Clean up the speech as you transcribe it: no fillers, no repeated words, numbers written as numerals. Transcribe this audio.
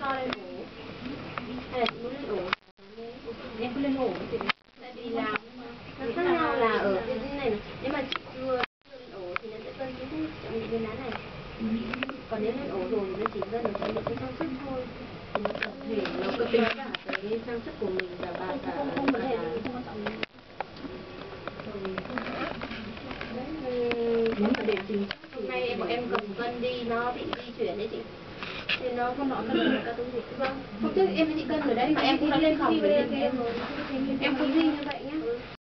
to lên ổ hay là chị muốn lên ổ? Em cứ lên ổ chị. Tại vì là nó khác nhau là ở cái này này, nếu mà chị chưa lên ổ thì nó sẽ cân chính xác trong những viên đá này. Còn nếu lên ổ rồi thì nó chỉ cân được trong những cái trang sức thôi. Thì nó có thể nó có tính cả cái trang sức của mình và bạn cả không vấn đề gì, không quan trọng gì. Nếu mà để chính hôm nay bọn em cầm cân đi nó bị di chuyển đấy chị. Thì nó không nọ cân được các thứ gì. Vâng. Hôm trước em với chị cân ở đấy mà em cũng đã lên phòng để em không ghi như vậy.